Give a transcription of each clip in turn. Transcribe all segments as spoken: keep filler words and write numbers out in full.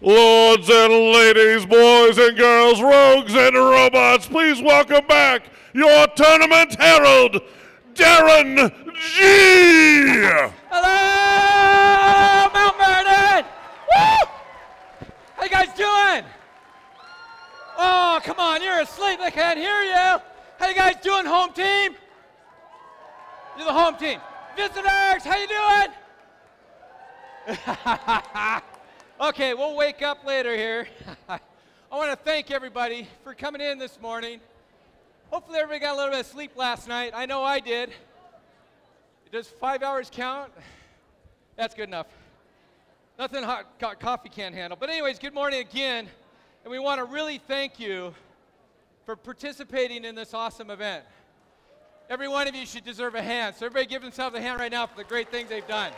Lords and ladies, boys and girls, rogues and robots, please welcome back your tournament herald, Darren G. Hello, Mount Vernon! Woo! How you guys doing? Oh, come on, you're asleep. I can't hear you. How you guys doing, home team? You're the home team. Visitors, how you doing? Okay, we'll wake up later here. I want to thank everybody for coming in this morning. Hopefully everybody got a little bit of sleep last night. I know I did. Does five hours count? That's good enough. Nothing hot co- coffee can't handle. But anyways, good morning again. And we want to really thank you for participating in this awesome event. Every one of you should deserve a hand. So everybody give themselves a hand right now for the great things they've done.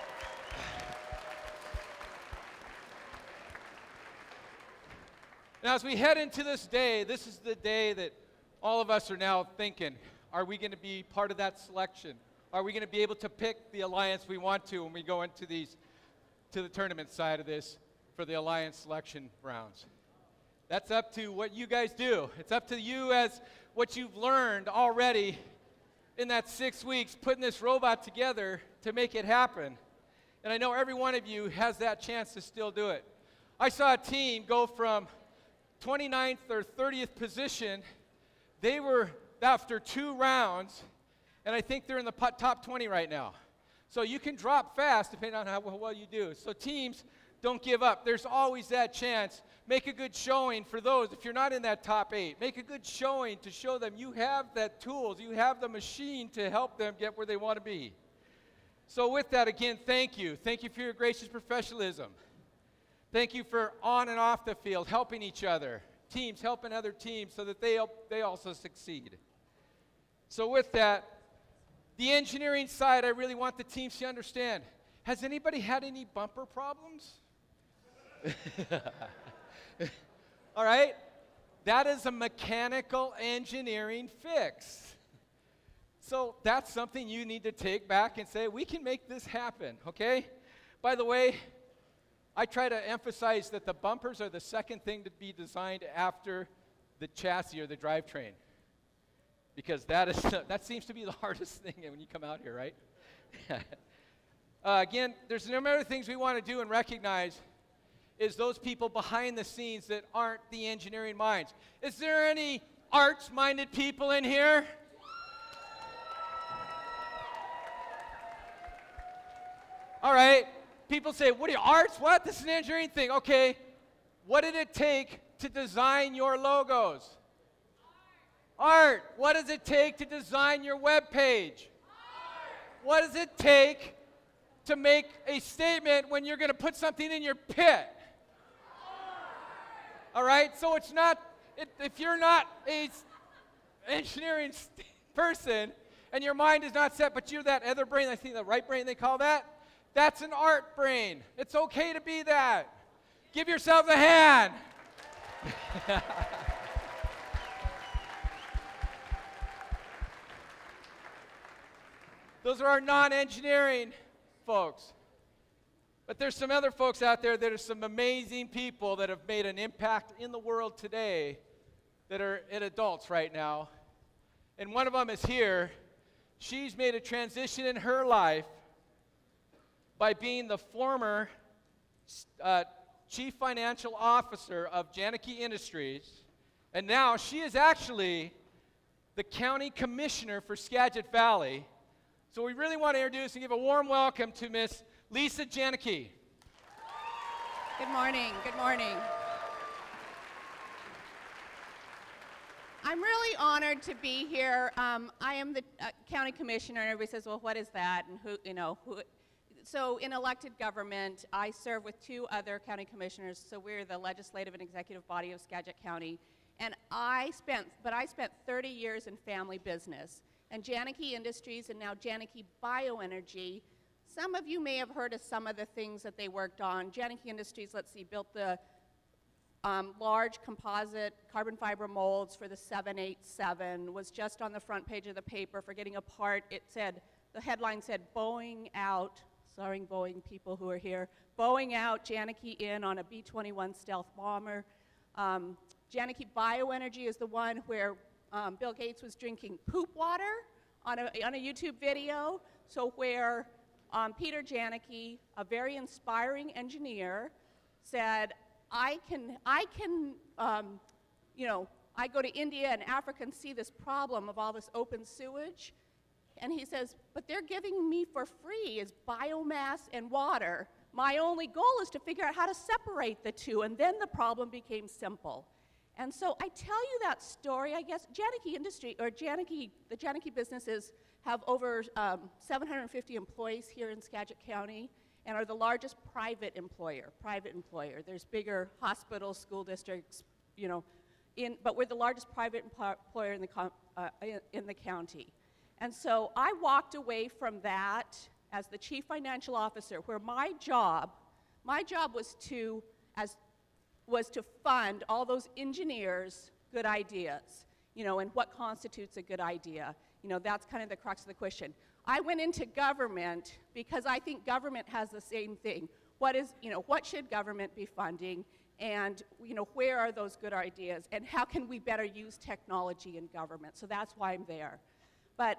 Now, as we head into this day, this is the day that all of us are now thinking, are we going to be part of that selection? Are we going to be able to pick the alliance we want to when we go into these, to the tournament side of this for the alliance selection rounds? That's up to what you guys do. It's up to you as what you've learned already in that six weeks, putting this robot together to make it happen. And I know every one of you has that chance to still do it. I saw a team go from twenty-ninth or thirtieth position. They were after two rounds, and I think they're in the top twenty right now. So you can drop fast depending on how well you do. So teams, don't give up. There's always that chance. Make a good showing for those. If you're not in that top eight, make a good showing to show them you have that tools, you have the machine to help them get where they want to be. So with that, again, thank you. Thank you for your gracious professionalism. Thank you for on and off the field, helping each other. Teams helping other teams so that they, they also succeed. So with that, the engineering side, I really want the teams to understand. Has anybody had any bumper problems? All right? That is a mechanical engineering fix. So that's something you need to take back and say, we can make this happen, okay? By the way, I try to emphasize that the bumpers are the second thing to be designed after the chassis or the drivetrain, because that is that seems to be the hardest thing when you come out here, right? uh, again, there's a number of things we want to do and recognize is those people behind the scenes that aren't the engineering minds. Is there any arts-minded people in here? All right. People say, what are you, arts? What? This is an engineering thing. Okay, what did it take to design your logos? Art. Art. What does it take to design your web page? Art. What does it take to make a statement when you're going to put something in your pit? Art. All right, so it's not, it, if you're not a engineering person and your mind is not set, but you're that other brain, I think the right brain they call that, that's an art brain. It's okay to be that. Give yourselves a hand. Those are our non-engineering folks. But there's some other folks out there that are some amazing people that have made an impact in the world today that are in adults right now. And one of them is here. She's made a transition in her life by being the former uh, Chief Financial Officer of Janicki Industries, and now she is actually the County Commissioner for Skagit Valley. So we really want to introduce and give a warm welcome to Miss Lisa Janicki. Good morning, good morning. I'm really honored to be here. Um, I am the uh, County Commissioner, and everybody says, well, what is that, and who, you know, who, so in elected government, I serve with two other county commissioners, so we're the legislative and executive body of Skagit County. And I spent, but I spent thirty years in family business. And Janicki Industries and now Janicki Bioenergy, some of you may have heard of some of the things that they worked on. Janicki Industries, let's see, built the um, large composite carbon fiber molds for the seven eighty-seven, was just on the front page of the paper for getting a part. It said, the headline said, Boeing out. starring Boeing people who are here, Boeing out, Janaki in on a B twenty-one stealth bomber. Um, Janaki Bioenergy is the one where um, Bill Gates was drinking poop water on a, on a YouTube video. So where um, Peter Janaki, a very inspiring engineer, said, I can, I can um, you know, I go to India and Africa and see this problem of all this open sewage. And he says, but they're giving me for free is biomass and water. My only goal is to figure out how to separate the two, and then the problem became simple. And so I tell you that story, I guess, Janaki Industry, or Janaki, the Janaki businesses have over um, seven hundred fifty employees here in Skagit County and are the largest private employer, private employer. There's bigger hospitals, school districts, you know, in, but we're the largest private employer in the, uh, in, in the county. And so I walked away from that as the chief financial officer, where my job, my job was to, as, was to fund all those engineers' good ideas, you know, and what constitutes a good idea. You know, that's kind of the crux of the question. I went into government because I think government has the same thing. What is, you know, what should government be funding? And, you know, where are those good ideas? And how can we better use technology in government? So that's why I'm there. But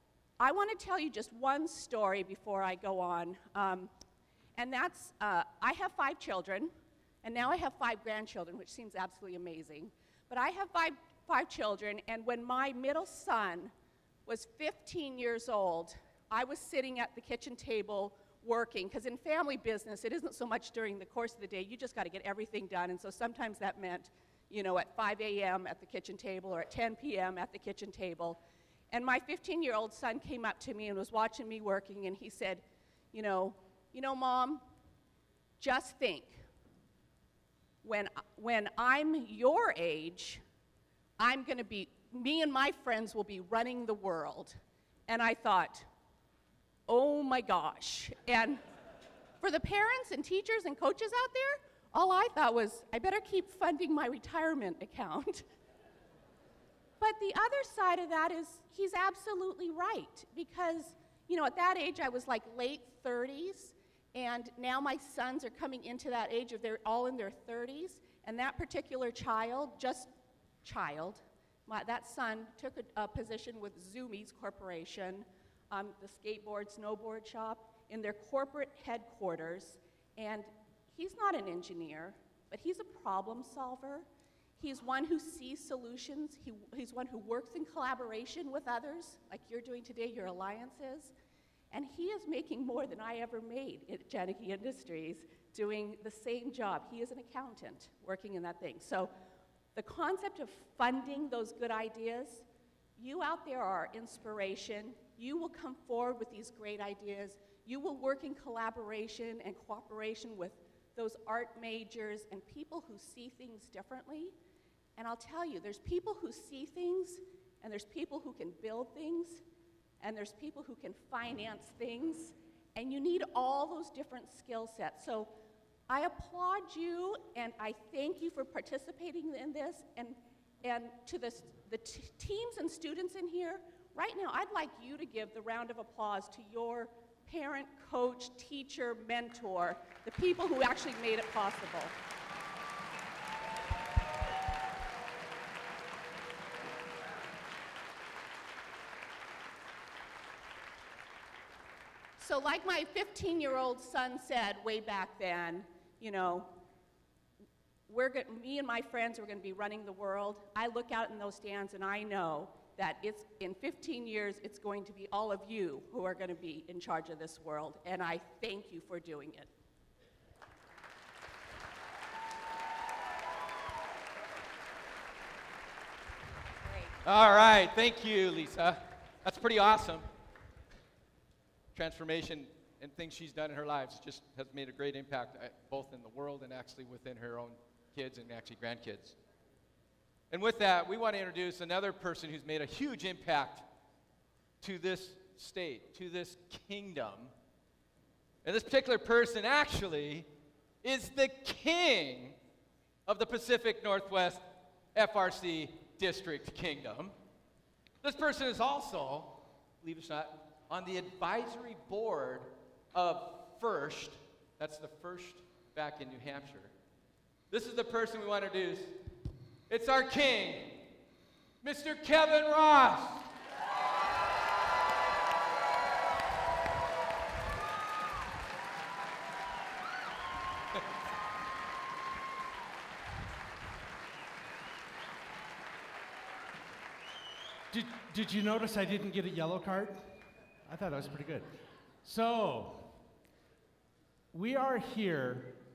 I want to tell you just one story before I go on. Um, and that's, uh, I have five children, and now I have five grandchildren, which seems absolutely amazing. But I have five, five children, and when my middle son was fifteen years old, I was sitting at the kitchen table working, because in family business, it isn't so much during the course of the day, you just got to get everything done, and so sometimes that meant, you know, at five A M at the kitchen table or at ten P M at the kitchen table. And my fifteen-year-old son came up to me and was watching me working, and he said, you know, you know, Mom, just think, when, when I'm your age, I'm going to be, me and my friends will be running the world. And I thought, oh my gosh. And for the parents and teachers and coaches out there, all I thought was, I better keep funding my retirement account. But the other side of that is he's absolutely right, because, you know, at that age I was like late thirties, and now my sons are coming into that age of they're all in their thirties, and that particular child, just child, my, that son took a, a position with Zoomies Corporation, um, the skateboard, snowboard shop, in their corporate headquarters, and he's not an engineer, but he's a problem solver. He's one who sees solutions. He, he's one who works in collaboration with others, like you're doing today, your alliances. And he is making more than I ever made at Janaki Industries doing the same job. He is an accountant working in that thing. So the concept of funding those good ideas, you out there are inspiration. You will come forward with these great ideas. You will work in collaboration and cooperation with those art majors and people who see things differently. And I'll tell you, there's people who see things, and there's people who can build things, and there's people who can finance things, and you need all those different skill sets. So I applaud you, and I thank you for participating in this, and, and to this, the t teams and students in here, right now I'd like you to give the round of applause to your parent, coach, teacher, mentor, the people who actually made it possible. So like my fifteen-year-old son said way back then, you know, we're go me and my friends are going to be running the world. I look out in those stands and I know that it's, in fifteen years, it's going to be all of you who are going to be in charge of this world, and I thank you for doing it. Great. All right, thank you, Lisa. That's pretty awesome. Transformation and things she's done in her lives just has made a great impact, uh, both in the world and actually within her own kids and actually grandkids. And with that, we want to introduce another person who's made a huge impact to this state, to this kingdom. And this particular person actually is the king of the Pacific Northwest F R C District Kingdom. This person is also, believe it or not, on the advisory board of first. That's the first back in New Hampshire. This is the person we want to introduce. It's our king, Mister Kevin Ross. Did, did you notice I didn't get a yellow card? I thought that was pretty good. So, we are here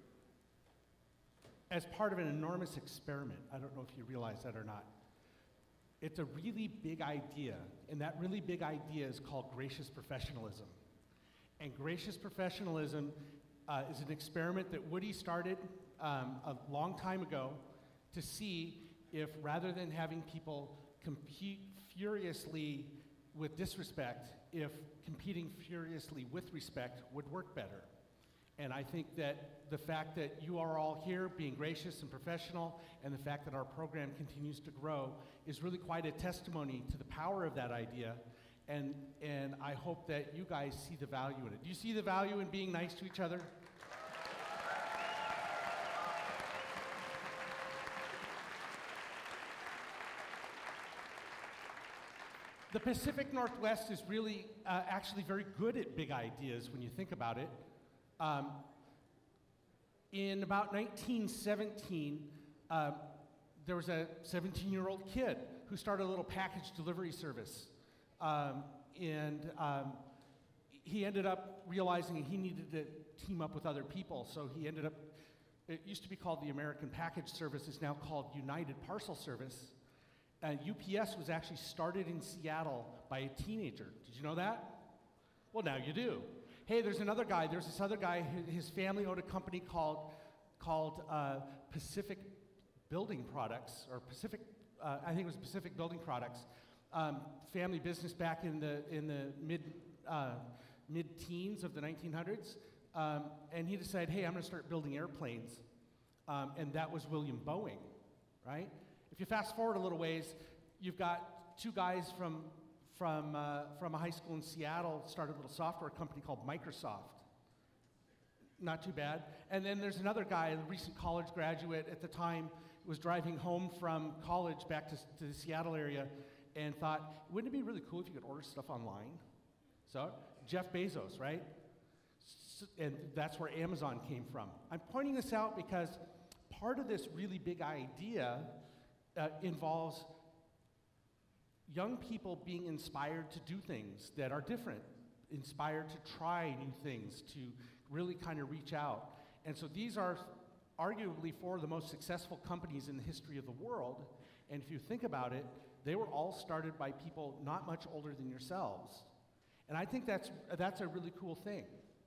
as part of an enormous experiment. I don't know if you realize that or not. It's a really big idea, and that really big idea is called gracious professionalism. And gracious professionalism uh, is an experiment that Woody started um, a long time ago to see if, rather than having people compete furiously with disrespect, if competing furiously with respect would work better. And I think that the fact that you are all here being gracious and professional, and the fact that our program continues to grow is really quite a testimony to the power of that idea. And, and I hope that you guys see the value in it. Do you see the value in being nice to each other? The Pacific Northwest is really uh, actually very good at big ideas when you think about it. Um, in about nineteen seventeen, uh, there was a seventeen-year-old kid who started a little package delivery service. Um, and um, he ended up realizing he needed to team up with other people, so he ended up, it used to be called the American Package Service, it's now called United Parcel Service. Uh, U P S was actually started in Seattle by a teenager. Did you know that? Well, now you do. Hey, there's another guy. There's this other guy. His family owned a company called called uh, Pacific Building Products, or Pacific. Uh, I think it was Pacific Building Products. Um, family business back in the in the mid uh, mid-teens of the nineteen hundreds, um, and he decided, hey, I'm going to start building airplanes, um, and that was William Boeing, right? If you fast forward a little ways, you've got two guys from, from, uh, from a high school in Seattle started a little software company called Microsoft. Not too bad. And then there's another guy, a recent college graduate at the time, was driving home from college back to, to the Seattle area and thought, wouldn't it be really cool if you could order stuff online? So, Jeff Bezos, right? S and that's where Amazon came from. I'm pointing this out because part of this really big idea Uh, involves young people being inspired to do things that are different, inspired to try new things, to really kind of reach out. And so these are arguably four of the most successful companies in the history of the world. And if you think about it, they were all started by people not much older than yourselves. And I think that's, that's a really cool thing.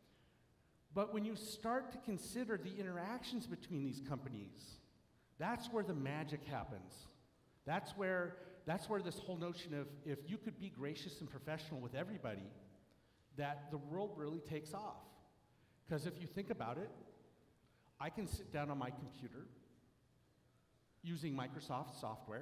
But when you start to consider the interactions between these companies, that's where the magic happens. That's where, that's where this whole notion of if you could be gracious and professional with everybody, that the world really takes off. Because if you think about it, I can sit down on my computer using Microsoft software,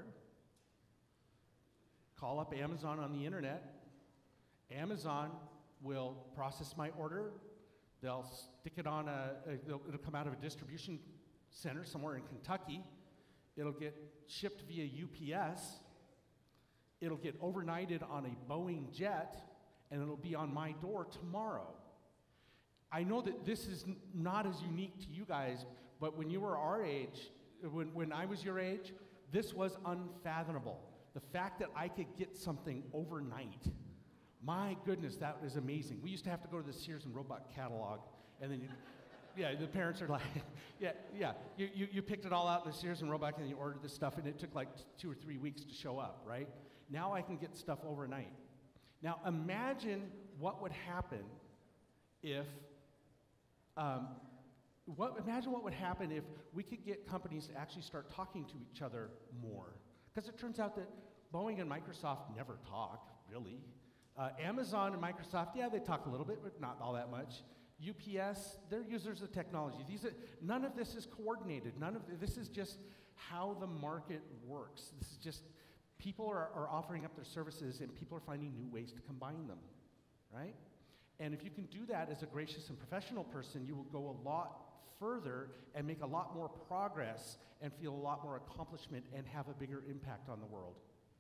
call up Amazon on the internet. Amazon will process my order. They'll stick it on a, a it'll, it'll come out of a distribution center somewhere in Kentucky. It'll get shipped via U P S. It'll get overnighted on a Boeing jet, and it'll be on my door tomorrow. I know that this is n not as unique to you guys, but when you were our age, when, when I was your age, this was unfathomable. The fact that I could get something overnight, my goodness, that was amazing. We used to have to go to the Sears and Roebuck catalog, and then you yeah, the parents are like, yeah, yeah. You, you, you picked it all out in the Sears and Roebuck, and you ordered this stuff, and it took like two or three weeks to show up, right? Now I can get stuff overnight. Now imagine what would happen if, um, what, imagine what would happen if we could get companies to actually start talking to each other more. Because it turns out that Boeing and Microsoft never talk, really. Uh, Amazon and Microsoft, yeah, they talk a little bit, but not all that much. U P S, they're users of technology. These are, none of this is coordinated. None of this is just how the market works. This is just people are, are offering up their services, and people are finding new ways to combine them, right? And if you can do that as a gracious and professional person, you will go a lot further and make a lot more progress and feel a lot more accomplishment and have a bigger impact on the world.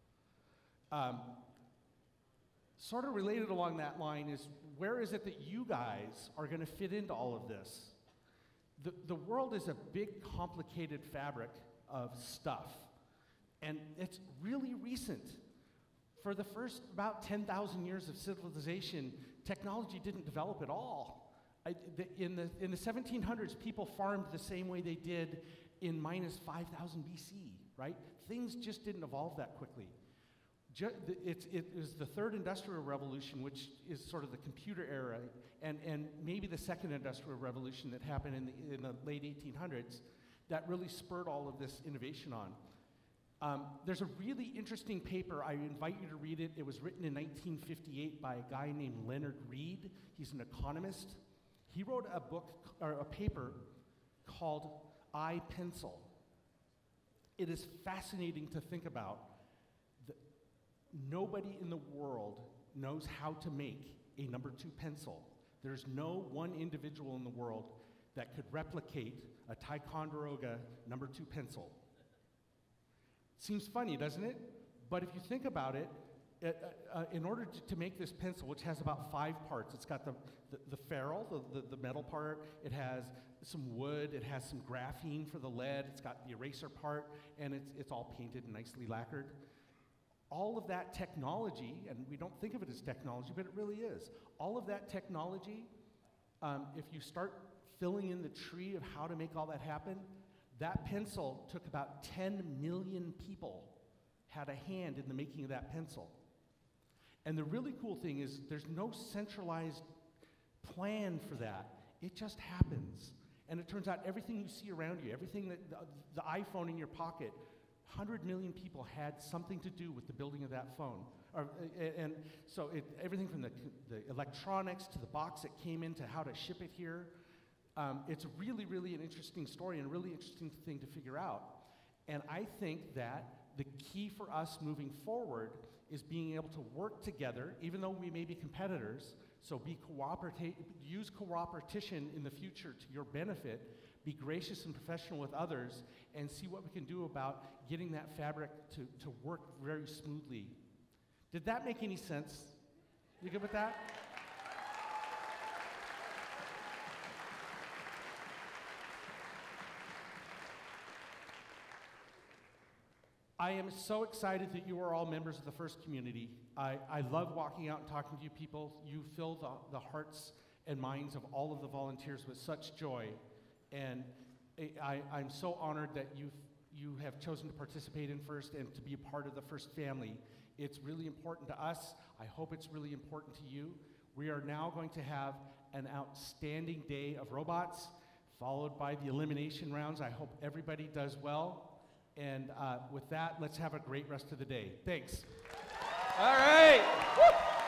Um, sort of related along that line is, where is it that you guys are going to fit into all of this? The, the world is a big, complicated fabric of stuff, and it's really recent. For the first about ten thousand years of civilization, technology didn't develop at all. I, the, in, the, in the seventeen hundreds, people farmed the same way they did in minus five thousand B C, right? Things just didn't evolve that quickly. Ju the, it's, it was the third industrial revolution, which is sort of the computer era, and, and maybe the second industrial revolution that happened in the, in the late eighteen hundreds, that really spurred all of this innovation on. Um, there's a really interesting paper. I invite you to read it. It was written in nineteen fifty-eight by a guy named Leonard Read. He's an economist. He wrote a book, or a paper called iPencil. It is fascinating to think about. The, nobody in the world knows how to make a number two pencil. There's no one individual in the world that could replicate a Ticonderoga number two pencil. Seems funny, doesn't it? But if you think about it, uh, uh, in order to, to make this pencil, which has about five parts, it's got the, the, the ferrule, the, the, the metal part, it has some wood, it has some graphene for the lead, it's got the eraser part, and it's, it's all painted and nicely lacquered. All of that technology, and we don't think of it as technology, but it really is. All of that technology, um, if you start filling in the tree of how to make all that happen, that pencil took about ten million people had a hand in the making of that pencil. And the really cool thing is there's no centralized plan for that. It just happens. And it turns out everything you see around you, everything that, the, the iPhone in your pocket, one hundred million people had something to do with the building of that phone. Or, uh, and so it, everything from the, the electronics to the box that came in to how to ship it here. Um, it's really, really an interesting story and a really interesting thing to figure out. And I think that the key for us moving forward is being able to work together, even though we may be competitors, so be cooperate, use cooperation in the future to your benefit, be gracious and professional with others, and see what we can do about getting that fabric to, to work very smoothly. Did that make any sense? You good with that? I am so excited that you are all members of the FIRST community. I, I love walking out and talking to you people. You fill the, the hearts and minds of all of the volunteers with such joy. And I, I'm so honored that you've, you have chosen to participate in FIRST and to be a part of the FIRST family. It's really important to us. I hope it's really important to you. We are now going to have an outstanding day of robots, followed by the elimination rounds. I hope everybody does well. And uh, with that, let's have a great rest of the day. Thanks. All right. Woo.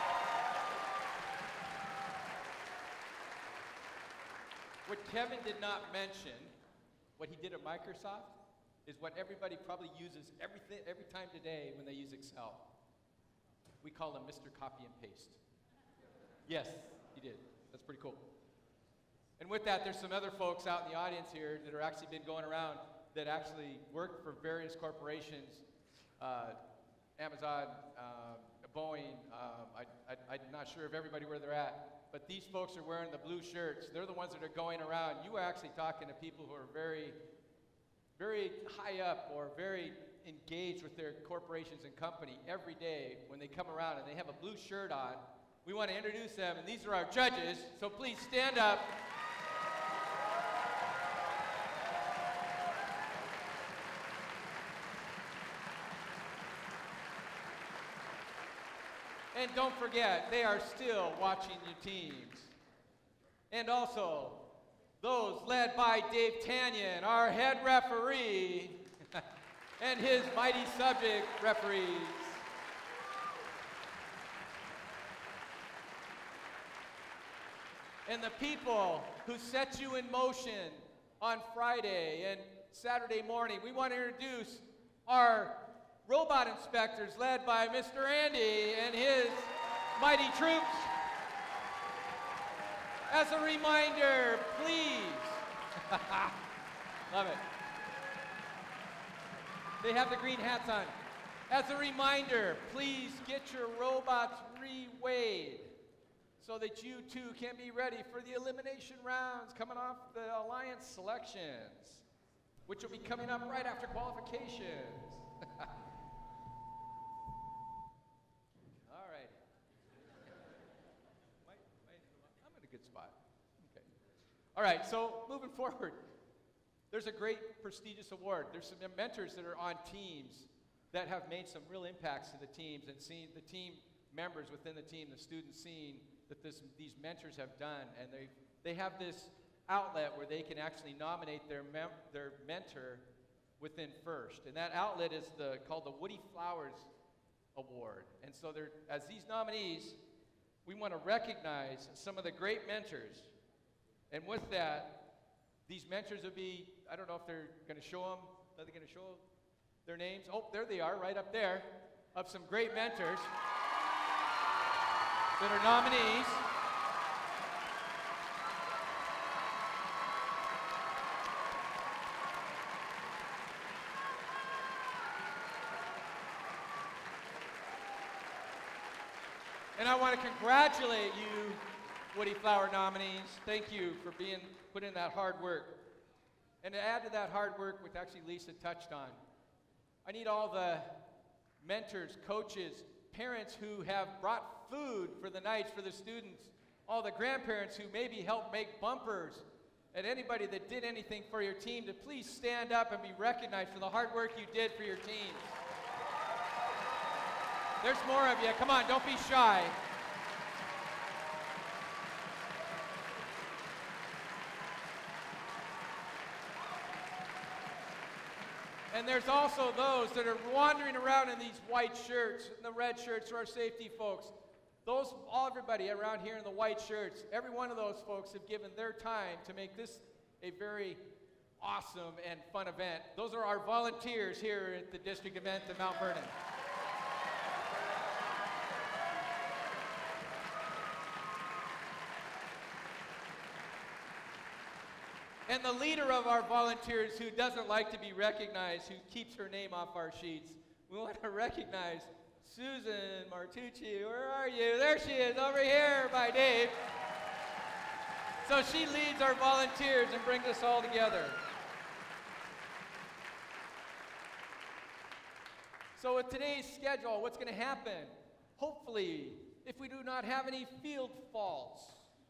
What Kevin did not mention, what he did at Microsoft, is what everybody probably uses everything, every time today when they use Excel. We call him Mister Copy and Paste. Yes, he did. That's pretty cool. And with that, there's some other folks out in the audience here that are actually been going around that actually work for various corporations, uh, Amazon, uh, Boeing, um, I, I, I'm not sure of everybody where they're at, but these folks are wearing the blue shirts. They're the ones that are going around. You are actually talking to people who are very, very high up or very engaged with their corporations and company every day when they come around and they have a blue shirt on. We want to introduce them, and these are our judges, so please stand up. And don't forget, they are still watching your teams. And also, those led by Dave Tanyan, our head referee, and his mighty subject referees. And the people who set you in motion on Friday and Saturday morning. We want to introduce our robot inspectors led by Mister Andy and his mighty troops. As a reminder, please. Love it. They have the green hats on. As a reminder, please get your robots reweighed so that you too can be ready for the elimination rounds coming off the Alliance selections, which will be coming up right after qualifications. All right. Might, might, I'm in a good spot. Okay. All right, so moving forward, there's a great prestigious award. There's some mentors that are on teams that have made some real impacts to the teams and seen the team members within the team, the students seeing that this, these mentors have done, and they, they have this outlet where they can actually nominate their, mem their mentor within FIRST. And that outlet is the, called the Woody Flowers Award. And so there, as these nominees, we want to recognize some of the great mentors. And with that, these mentors will be, I don't know if they're going to show them, are they going to show their names? Oh, there they are, right up there, of some great mentors that are nominees. And I want to congratulate you, Woody Flower nominees. Thank you for being put in that hard work. And to add to that hard work, which actually Lisa touched on, I need all the mentors, coaches, parents who have brought food for the nights for the students, all the grandparents who maybe helped make bumpers, and anybody that did anything for your team to please stand up and be recognized for the hard work you did for your teams. There's more of you. Come on, don't be shy. And there's also those that are wandering around in these white shirts, and the red shirts are our safety folks. Those, all everybody around here in the white shirts, every one of those folks have given their time to make this a very awesome and fun event. Those are our volunteers here at the district event in Mount Vernon. And the leader of our volunteers who doesn't like to be recognized, who keeps her name off our sheets, we want to recognize Susan Martucci. Where are you? There she is, over here by Dave. So she leads our volunteers and brings us all together. So with today's schedule, what's going to happen? Hopefully, if we do not have any field faults,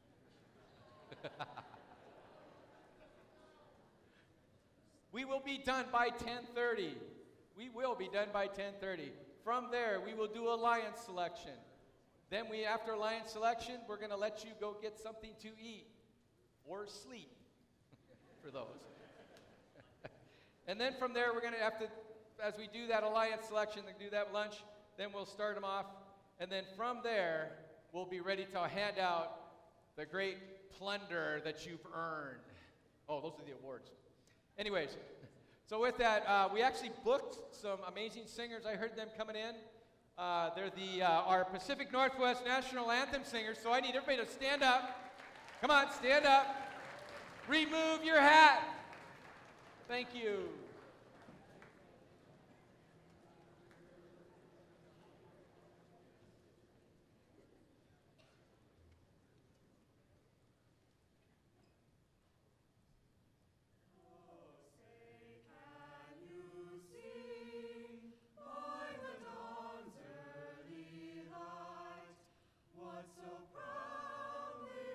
we will be done by ten thirty. We will be done by ten thirty. From there, we will do alliance selection. Then we, after alliance selection, we're going to let you go get something to eat or sleep for those. And then from there, we're going to have to, as we do that alliance selection and do that lunch, then we'll start them off. And then from there, we'll be ready to hand out the great plunder that you've earned. Oh, those are the awards. Anyways, so with that, uh, we actually booked some amazing singers. I heard them coming in. Uh, they're the, uh, our Pacific Northwest National Anthem singers, so I need everybody to stand up. Come on, stand up. Remove your hat. Thank you.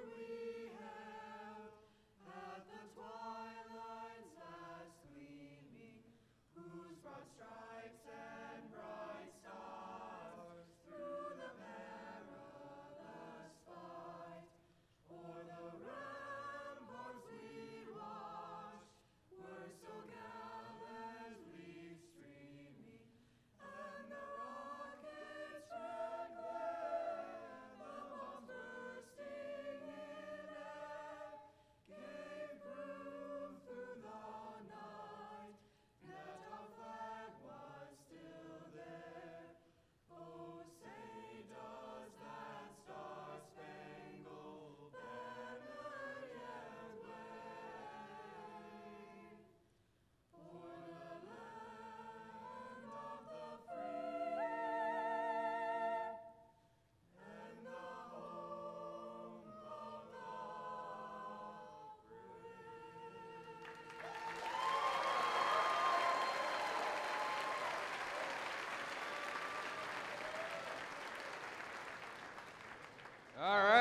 Twilight's last gleam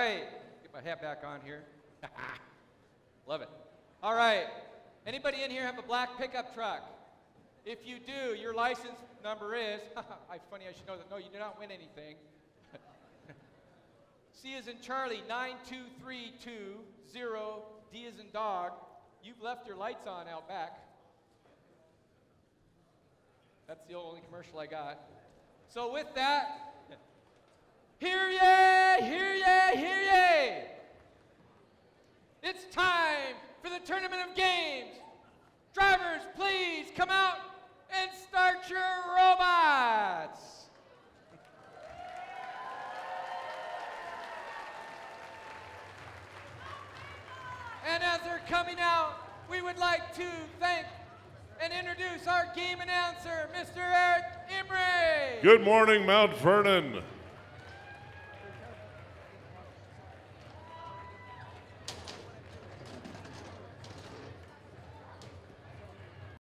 right. Get my hat back on here. Love it. All right. Anybody in here have a black pickup truck? If you do, your license number is, I funny I should know that, no, you do not win anything. C as in Charlie, nine two three two zero, D as in dog. You've left your lights on out back. That's the only commercial I got. So with that, hear ye, hear ye, hear ye. It's time for the Tournament of Games. Drivers, please come out and start your robots. And as they're coming out, we would like to thank and introduce our game announcer, Mister Eric Imre. Good morning, Mount Vernon.